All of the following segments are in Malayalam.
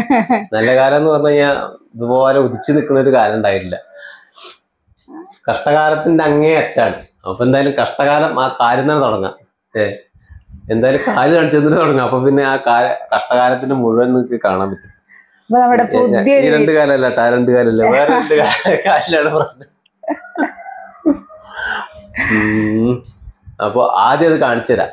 നല്ല കാലം എന്ന് പറഞ്ഞു കഴിഞ്ഞാൽ ഇതുപോലെ ഉദിച്ചു നിൽക്കുന്ന ഒരു കാലം ഉണ്ടായിട്ടില്ല. കഷ്ടകാലത്തിന്റെ അങ്ങേ അറ്റാണ്. അപ്പൊ എന്തായാലും കഷ്ടകാലം ആ കാര്യം തന്നെ തുടങ്ങാം. എന്തായാലും കാല് കാണിച്ചതിന് തുടങ്ങാം. അപ്പൊ പിന്നെ ആ കഷ്ടകാലത്തിന്റെ മുഴുവൻ നിങ്ങൾക്ക് കാണാൻ പറ്റും. ഈ രണ്ട് കാലല്ല കേട്ടോ, ആ രണ്ട് കാലല്ല, വേറെ രണ്ട് കാലിലാണ് പ്രശ്നം. അപ്പൊ ആദ്യം അത് കാണിച്ചു തരാം.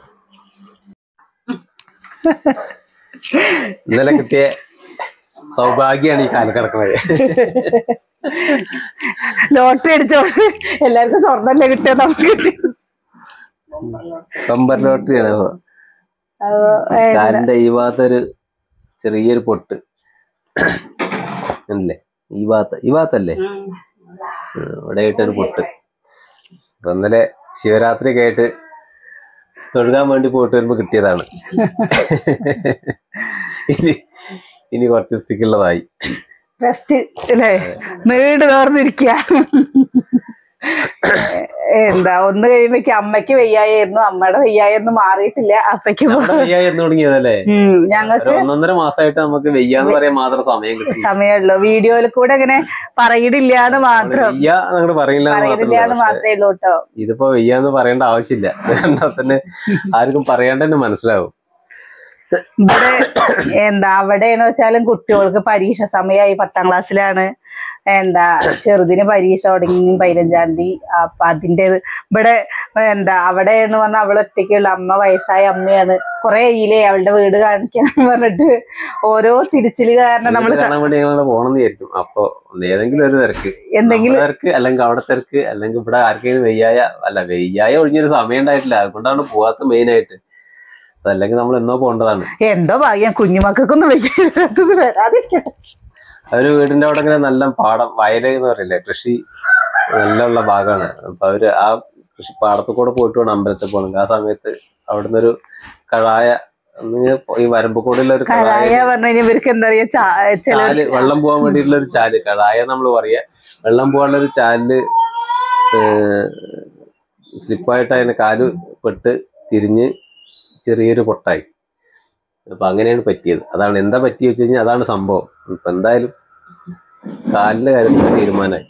ഇന്നലെ കിട്ടിയ സൗഭാഗ്യാണ് ഈ കാലം കിടക്കുന്നത്. ലോട്ടറി അടിച്ചോ, എല്ലാവർക്കും സ്വർണ്ണല്ലേ കിട്ടിയ, നമുക്ക് കിട്ടി ബമ്പർ ലോട്ടറിയാണ്. കാലിന്റെ ഈ ഭാഗത്തൊരു ചെറിയൊരു പൊട്ട് അല്ലേ, ഈ ഭാഗത്തല്ലേ, ഇവിടെ ആയിട്ടൊരു പൊട്ട്. അപ്പൊ ഇന്നലെ ശിവരാത്രി ഒക്കെ ആയിട്ട് തൊഴുകാൻ വേണ്ടി പോയിട്ട് വരുമ്പോ കിട്ടിയതാണ്. ഇനി കുറച്ച് ദിവസത്തേക്കുള്ളതായി. നീണ്ടു തോർന്നിരിക്കുക. എന്താ ഒന്ന് കഴിയുമ്പോഴേക്ക് അമ്മയ്ക്ക് വയ്യായിരുന്നു, അമ്മയുടെ വയ്യായൊന്നും മാറിയിട്ടില്ല. അപ്പയ്ക്ക് വയ്യായിരുന്നു തുടങ്ങിയതല്ലേ. ഞങ്ങൾക്ക് 1.5 മാസമായിട്ട് നമുക്ക് വയ്യാന്ന് പറയാൻ മാത്രം സമയമുള്ളൂ. വീഡിയോയിൽ കൂടെ അങ്ങനെ പറയണില്ല എന്ന് മാത്രം, പറയില്ലാന്ന് മാത്രമേ ഉള്ളൂ കേട്ടോ. ഇതിപ്പോ വയ്യാന്ന് പറയേണ്ട ആവശ്യമില്ല, കണ്ടാൽ തന്നെ ആർക്കും പറയാണ്ട് തന്നെ മനസ്സിലാവും. ഇവിടെ എന്താ അവിടെയെന്ന് വെച്ചാലും കുട്ടികൾക്ക് പരീക്ഷ സമയമായി. 10ാം ക്ലാസ്സിലാണ്. എന്താ ചെറുതിന് പരീക്ഷ തുടങ്ങി 15-ാം തീയതി. അപ്പൊ അതിന്റെ ഇവിടെ എന്താ അവിടെയെന്ന് പറഞ്ഞാൽ അവള് ഒറ്റയ്ക്കുള്ള അമ്മ, വയസ്സായ അമ്മയാണ്. കുറെ ഇല്ലേ അവളുടെ വീട് കാണിക്കാൻ പറഞ്ഞിട്ട് ഓരോ തിരിച്ചില് കാരണം നമ്മള് പോണെന്ന് വിചാരിക്കും. അപ്പൊ ഏതെങ്കിലും ഒരു തിരക്ക്, എന്തെങ്കിലും തിരക്ക്, അല്ലെങ്കിൽ അവിടെ തിരക്ക്, അല്ലെങ്കിൽ ഇവിടെ ആർക്കെങ്കിലും വെയ്യായ ഒഴിഞ്ഞൊരു സമയം ഉണ്ടായിട്ടില്ല. അതുകൊണ്ടാണ് പോവാത്ത മെയിൻ ആയിട്ട്. അതല്ലെങ്കിൽ നമ്മൾ എന്നോ പോകേണ്ടതാണ്. എന്തോ ഭാഗ്യം കുഞ്ഞുമക്കൊന്നും വരാതിരിക്കട്ടെ. അവര് വീടിന്റെ അവിടെ ഇങ്ങനെ നല്ല പാടം, വയല് എന്ന് പറയില്ലേ, കൃഷി നല്ല ഉള്ള ഭാഗമാണ്. അപ്പൊ അവര് ആ കൃഷി പാടത്തു കൂടെ പോയിട്ട് വേണം അമ്പലത്തിൽ പോകണമെങ്കിൽ. ആ സമയത്ത് അവിടുന്ന് ഒരു കഴായ, ഈ വരമ്പ് കൂടെയുള്ള ഒരു കഴായ, ചാല്, വെള്ളം പോകാൻ വേണ്ടിയിട്ടുള്ള ഒരു ചാല്, കഴായ നമ്മൾ പറയാ. വെള്ളം പോകാനുള്ള ഒരു ചാലില് സ്ലിപ്പായിട്ട് അതിന് കാല് പെട്ട് തിരിഞ്ഞ് ചെറിയൊരു പൊട്ടായി. അപ്പൊ അങ്ങനെയാണ് പറ്റിയത്. അതാണ് എന്താ പറ്റി വെച്ച് കഴിഞ്ഞാൽ അതാണ് സംഭവം. ഇപ്പൊ എന്തായാലും കാലിന്റെ കാര്യത്തിൽ തീരുമാനമായി.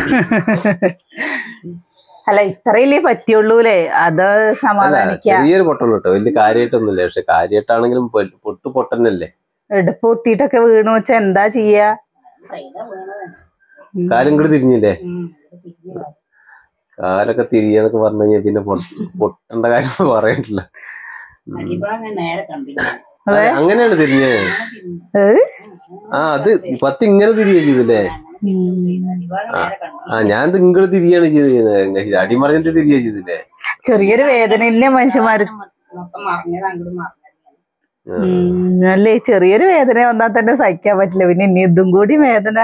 അല്ല ഇത്രയല്ലേ പറ്റുള്ളൂല്ലേ, അത് സമാധാനിക്കാം. ചെറിയൊരു പൊട്ടുള്ളൂ കേട്ടോ, വലിയ കാര്യമായിട്ടൊന്നുമില്ല. പക്ഷെ കാര്യമായിട്ടാണെങ്കിലും പൊട്ടന്നല്ലേ. എടുപ്പ് കുത്തിയിട്ടൊക്കെ വീണു വെച്ചാ എന്താ ചെയ്യാ? കാലും കൂടി തിരിഞ്ഞില്ലേ. കാലൊക്കെ തിരിയാന്നൊക്കെ പറഞ്ഞു കഴിഞ്ഞാൽ പിന്നെ പൊട്ടേണ്ട കാര്യം പറയണ്ടില്ല. അങ്ങനെയാണ് തിരിഞ്ഞത്. അത് 10 ഇങ്ങനെ തിരികെ ചെയ്തില്ലേ. ഞാൻ ഇങ്ങോട്ട് തിരിയാണ് ചെയ്തത്, അടിമറിഞ്ഞിട്ട് തിരികെ ചെയ്തില്ലേ. ചെറിയൊരു വേദന തന്നെ മനുഷ്യന്മാര് അല്ലേ, ചെറിയൊരു വേദന വന്നാൽ തന്നെ സഹിക്കാൻ പറ്റില്ല, പിന്നെ ഇനി ഇതും കൂടി വേദന.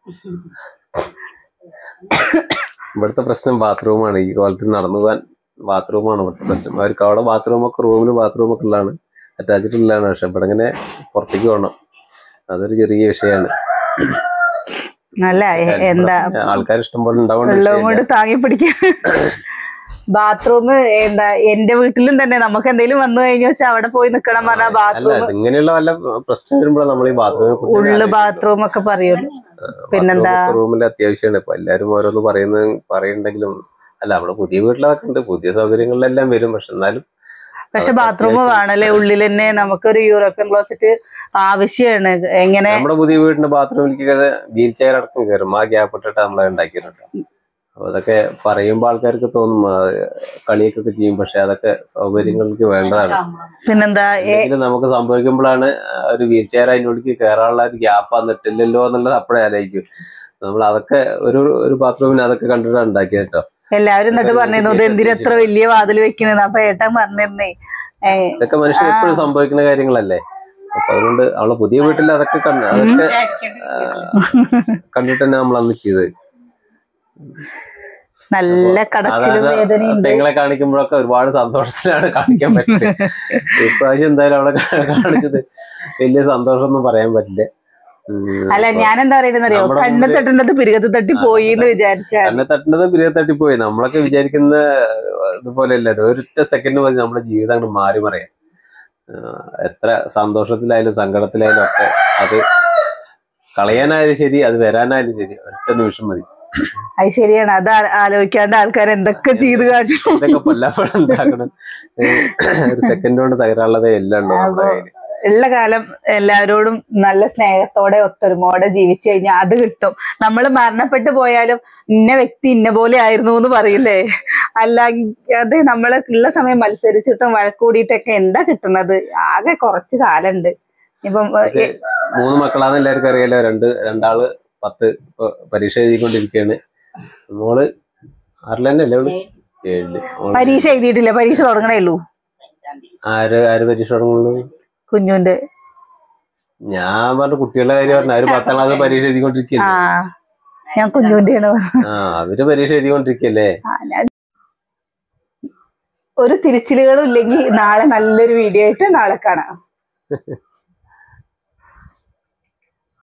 ഇവിടുത്തെ പ്രശ്നം ബാത്റൂമാണ്. ഈ കോലത്തിൽ നടന്നു പോകാൻ ബാത്റൂമാണ് ഇവിടുത്തെ പ്രശ്നം. അവർക്ക് അവിടെ ബാത്റൂമൊക്കെ, റൂമില് ബാത്റൂമൊക്കെ ഉള്ളതാണ്, അറ്റാച്ച്ഡ് ഉള്ളതാണ്. പക്ഷെ ഇവിടെ ഇങ്ങനെ പുറത്തേക്ക് പോകണം, അതൊരു ചെറിയ വിഷയമാണ്. അല്ല എന്താ ആൾക്കാർ ഇഷ്ടം പോലെ ഉണ്ടാവും, താങ്ങി പിടിക്കാൻ. ബാത്റൂം എന്താ എന്റെ വീട്ടിലും തന്നെ നമുക്ക് എന്തെങ്കിലും വന്നു കഴിഞ്ഞു വെച്ചാൽ അവിടെ പോയി നിക്കണം പറഞ്ഞാൽ ബാത്റൂം, ഇങ്ങനെയുള്ള വല്ല പ്രശ്നം വരുമ്പോഴാണ് നമ്മൾ ഈ ഉള്ളു ബാത്റൂം ഒക്കെ പറയുള്ളൂ. പിന്നെന്താ റൂമിൽ അത്യാവശ്യമാണ്. ഇപ്പൊ എല്ലാരും ഓരോന്ന് പറയുന്നുണ്ടെങ്കിലും അല്ല, അവിടെ പുതിയ വീട്ടിലൊക്കെ ഉണ്ട്, പുതിയ സൗകര്യങ്ങളിലെല്ലാം വരും. പക്ഷെ ബാത്റൂം വേണല്ലേ ഉള്ളിൽ തന്നെ. നമുക്കൊരു യൂറോപ്യൻ ക്ലോസറ്റ് ആവശ്യമാണ്. എങ്ങനെ നമ്മുടെ പുതിയ വീടിന്റെ ബാത്റൂമിലേക്ക് വീൽ ചെയർ അടക്കം കയറും. ആ ഗ്യാപ്പ് ഇട്ടിട്ട് നമ്മളെ ഉണ്ടാക്കിയിട്ടുണ്ട്. അപ്പൊ അതൊക്കെ പറയുമ്പോ ആൾക്കാർക്ക് തോന്നും കളിയൊക്കെ ചെയ്യും, പക്ഷെ അതൊക്കെ സൗകര്യങ്ങൾക്ക് വേണ്ടതാണ്. പിന്നെന്താ നമുക്ക് സംഭവിക്കുമ്പോഴാണ് ഒരു വീൽ ചെയർ അതിനുള്ളിലേക്ക് കയറാനുള്ള ഒരു ഗ്യാപ്പ് വന്നിട്ടില്ലല്ലോ എന്നുള്ളത് അപ്പോഴേ ആലോചിക്കും നമ്മൾ. അതൊക്കെ ഒരു ബാത്റൂമിന് അതൊക്കെ കണ്ടിട്ടാണ് ഉണ്ടാക്കിയത് കേട്ടോ. എല്ലാവരും എന്നിട്ട് പറഞ്ഞിരുന്നു എന്തിനെത്ര വലിയ വാതിൽ വെക്കുന്നത്. അപ്പൊ ഏട്ടൻ പറഞ്ഞിരുന്നേ ഇതൊക്കെ മനുഷ്യൻ എപ്പോഴും സംഭവിക്കുന്ന കാര്യങ്ങളല്ലേ. അപ്പൊ അതുകൊണ്ട് അവളെ പുതിയ വീട്ടിൽ അതൊക്കെ കണ്ടിട്ട് തന്നെ നമ്മൾ അന്ന് ചെയ്തത്. നല്ല കടച്ചിലും വേദനയും പെങ്ങളെ കാണിക്കുമ്പോഴൊക്കെ ഒരുപാട് സന്തോഷത്തിലാണ് കാണിക്കാൻ പറ്റില്ല. ഇപ്രാവശ്യം എന്തായാലും അവളെ കാണിച്ചത് വലിയ സന്തോഷമൊന്നും പറയാൻ പറ്റില്ല. അല്ല ഞാൻ എന്താ പറയുന്നറിയോ, കണ്ണ് തട്ടേണ്ടത് പിരികത്ത് തട്ടി പോയി എന്ന് വിചാരിച്ച, കണ്ണ് തട്ടുന്നത് പിരികത്ത് തട്ടിപ്പോയി. നമ്മളൊക്കെ വിചാരിക്കുന്ന ഇതുപോലെ അല്ല. ഒരൊറ്റ സെക്കൻഡ് മതി നമ്മുടെ ജീവിതം അങ്ങോട്ട് മാറി മറിയാം. എത്ര സന്തോഷത്തിലായാലും സങ്കടത്തിലായാലും ഒക്കെ അത് കളയാനായാലും ശരി, അത് വരാനായാലും ശരി, ഒറ്റ നിമിഷം മതി. അത് ശരിയാണ്. അത് ആലോചിക്കാണ്ട് ആൾക്കാർ എന്തൊക്കെ ചെയ്ത് കാട്ടി എന്തൊക്കെ പൊല്ലാപ്പഴം ഉണ്ടാക്കണം. ഒരു സെക്കൻഡ് കൊണ്ട് തകരാനുള്ളതേ എല്ലാം ഉണ്ടോ. ഉള്ള കാലം എല്ലാവരോടും നല്ല സ്നേഹത്തോടെ ഒത്തൊരുമോടെ ജീവിച്ചു കഴിഞ്ഞാൽ അത് കിട്ടും. നമ്മൾ മരണപ്പെട്ടു പോയാലും ഇന്ന വ്യക്തി ഇന്ന പോലെ ആയിരുന്നു എന്ന് പറയില്ലേ? അല്ലാതെ നമ്മള് ഉള്ള സമയം മത്സരിച്ചിട്ടും വഴക്കൂടിയിട്ടൊക്കെ എന്താ കിട്ടുന്നത്? ആകെ കുറച്ച് കാലുണ്ട്. ഇപ്പം 3 മക്കളാന്ന് എല്ലാവർക്കും അറിയാലോ. രണ്ടാള് 10 ഇപ്പൊ പരീക്ഷ എഴുതിക്കൊണ്ടിരിക്കുകയാണ്. മോള് 6 തന്നെയല്ലേ ഉള്ളു? 7. പരീക്ഷ എഴുതിയിട്ടില്ല, പരീക്ഷ തുടങ്ങണേ ഉള്ളൂ. ആര് പരീക്ഷ തുടങ്ങുള്ളൂ? കുഞ്ഞുന്റെ. ഞാൻ പറഞ്ഞ കുട്ടികളുടെ കാര്യം പറഞ്ഞു. അവര് 10ാം ക്ലാസ് പരീക്ഷ എഴുതിക്കൊണ്ടിരിക്കല്ലേ. ഞാൻ കുഞ്ഞുന്റെയാണ്. അവര് പരീക്ഷ എഴുതിക്കൊണ്ടിരിക്കല്ലേ. ഒരു തിരിച്ചിലുകളും ഇല്ലെങ്കിൽ നാളെ നല്ലൊരു വീഡിയോ ആയിട്ട് നാളെ കാണാം.